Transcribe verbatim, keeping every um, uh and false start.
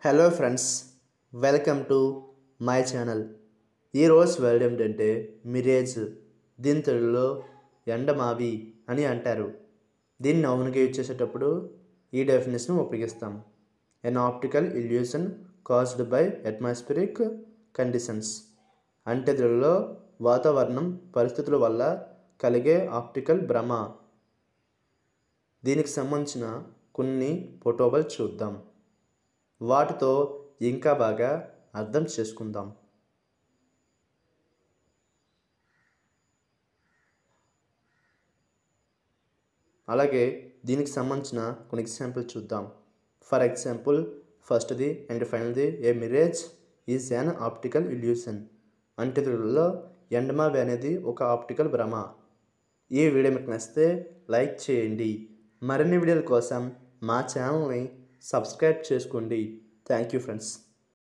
Hello friends, welcome to my channel. ఈరోజు word ఏమిటంటే mirage. దీని తెలుగులో ఎండమావి అని అంటారు. దీన్ని అవునుగా యూజ్ చేసేటప్పుడు ఈ డెఫినేషన్ ఉపయోగిస్తాం. An optical illusion caused by atmospheric conditions. అంటే తెలుగులో వాతావరణం పరిస్థితుల వల్ల కలిగే ఆప్టికల్ భ్రమ. దీనికి సంబంధించిన కొన్ని ఫోటోలు చూద్దాం. వాటితో ఇంకా బాగా అర్థం చేసుకుందాం. అలాగే దీనికి సంబంధించిన కొన్ని ఎగ్జాంపుల్ చూద్దాం. ఫర్ ఎగ్జాంపుల్, ఫస్ట్ది అండ్ ఫైనల్ది, a mirage is an optical illusion. అంటే తెలుగులో ఎండమావి అనేది ఒక ఆప్టికల్ భ్రమ. ఈ వీడియో మీకు నచ్చితే లైక్ చేయండి. మరిన్ని వీడియోల కోసం మా ఛానల్ని సబ్స్క్రైబ్ చేసుకోండి. Thank you friends.